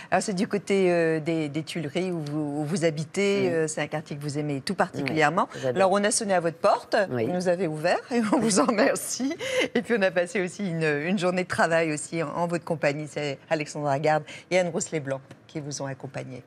Alors c'est du côté des Tuileries où vous habitez. C'est un quartier que vous aimez tout particulièrement. Alors on a sonné à votre porte, vous nous avez ouvert et on vous en remercie. Et puis on a passé aussi une journée de travail aussi en votre compagnie. C'est Alexandra Garde et Anne-Rose Leblanc qui vous ont accompagné.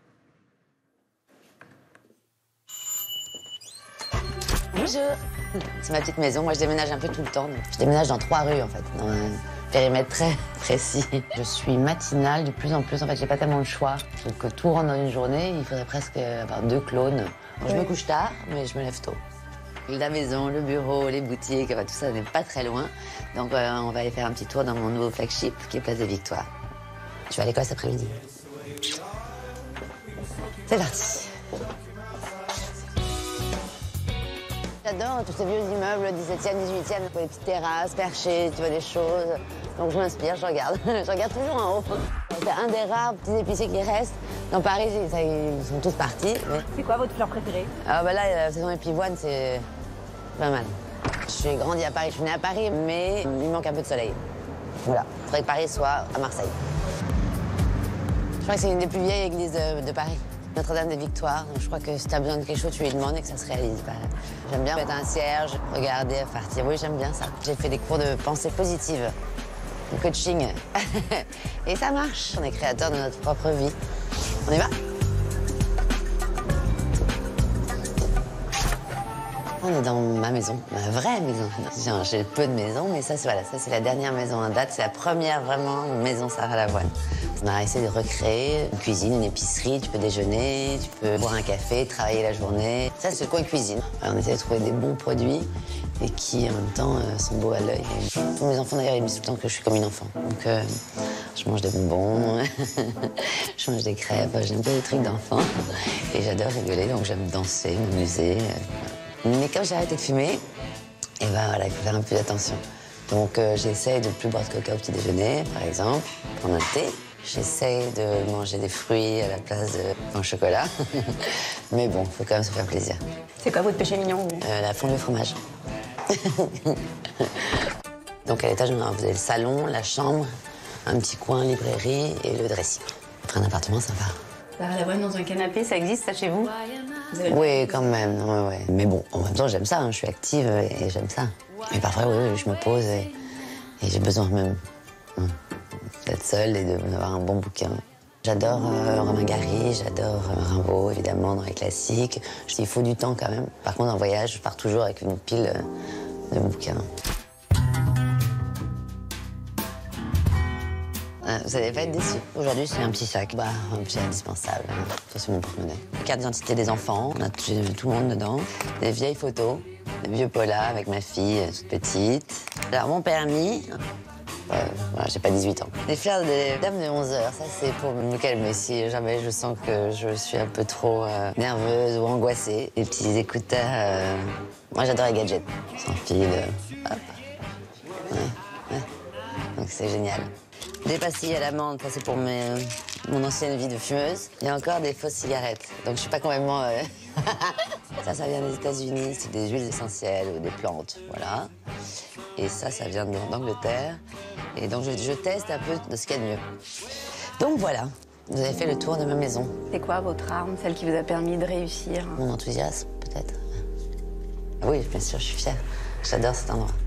Bonjour. C'est ma petite maison. Moi, je déménage un peu tout le temps. Je déménage dans 3 rues, en fait, dans un périmètre très précis. Je suis matinale de plus en plus. En fait, j'ai pas tellement le choix. Donc, tout rentre dans une journée. Il faudrait presque avoir 2 clones. Je me couche tard, mais je me lève tôt. La maison, le bureau, les boutiques, tout ça n'est pas très loin. Donc, on va aller faire un petit tour dans mon nouveau flagship, qui est Place des Victoires. Je vais à l'école cet après-midi. C'est parti. J'adore tous ces vieux immeubles, 17e, 18e, les petites terrasses, perchées, tu vois des choses. Donc je m'inspire, je regarde. Je regarde toujours en haut. C'est un des rares petits épiciers qui restent. Dans Paris, ils sont tous partis. Mais... C'est quoi votre fleur préférée? Là, la saison épivoine, c'est pas mal. Je suis grandie à Paris, je suis née à Paris, mais il manque un peu de soleil. Voilà, il faudrait que Paris soit à Marseille. Je crois que c'est une des plus vieilles églises de Paris. Notre-Dame des Victoires. Donc, je crois que si tu as besoin de quelque chose, tu lui demandes et que ça se réalise. J'aime bien mettre un cierge, regarder, partir. Oui, j'aime bien ça. J'ai fait des cours de pensée positive, de coaching. Et ça marche. On est créateur de notre propre vie. On y va? On est dans ma maison, ma vraie maison. J'ai peu de maisons, mais ça, c'est la dernière maison en date. C'est la première vraiment maison Sarah Lavoine. On a essayé de recréer une cuisine, une épicerie. Tu peux déjeuner, tu peux boire un café, travailler la journée. Ça, c'est le coin cuisine. On essaie de trouver des bons produits et qui, en même temps, sont beaux à l'œil. Tous mes enfants, d'ailleurs, ils me disent tout le temps que je suis comme une enfant. Donc, je mange des bonbons, je mange des crêpes, j'aime pas les trucs d'enfant. Et j'adore rigoler, donc j'aime danser, m'amuser. Mais quand j'ai arrêté de fumer, il faut faire un peu d'attention. Donc j'essaye de ne plus boire de coca au petit déjeuner, par exemple, prendre un thé. J'essaye de manger des fruits à la place de pain au chocolat. Mais bon, il faut quand même se faire plaisir. C'est quoi votre péché mignon? La fondue au fromage. Donc à l'étage, vous avez le salon, la chambre, un petit coin librairie et le dressing. Un appartement sympa. Sarah Lavoine dans un canapé, ça existe ça chez vous? Oui, quand même. Ouais. Mais bon, en même temps, j'aime ça. Je suis active et j'aime ça. Mais parfois, oui, je me pose et j'ai besoin même d'être seule et d'avoir un bon bouquin. J'adore Romain Gary, j'adore Rimbaud, évidemment, dans les classiques. Il faut du temps quand même. Par contre, en voyage, je pars toujours avec une pile de bouquins. Vous n'allez pas être déçus. Aujourd'hui, c'est un petit sac. Un petit indispensable. Ça, c'est mon porte-monnaie. Carte d'identité des enfants. On a tout le monde dedans. Des vieilles photos. Des vieux polars avec ma fille toute petite. Alors, mon permis. J'ai pas 18 ans. Les fleurs des dames de 11 heures, ça, c'est pour me calmer si jamais je sens que je suis un peu trop nerveuse ou angoissée. Les petits écouteurs. Moi, j'adore les gadgets. Sans fil. Hop. Ouais. Donc, c'est génial. Des pastilles à l'amande, ça c'est pour mon ancienne vie de fumeuse. Il y a encore des fausses cigarettes, donc je suis pas complètement... Ça vient des États-Unis, c'est des huiles essentielles ou des plantes, voilà. Et ça vient d'Angleterre. Et donc je teste un peu de ce qu'il y a de mieux. Donc voilà, vous avez fait le tour de ma maison. C'est quoi votre arme, celle qui vous a permis de réussir? Mon enthousiasme, peut-être. Oui, bien sûr, je suis fière. J'adore cet endroit.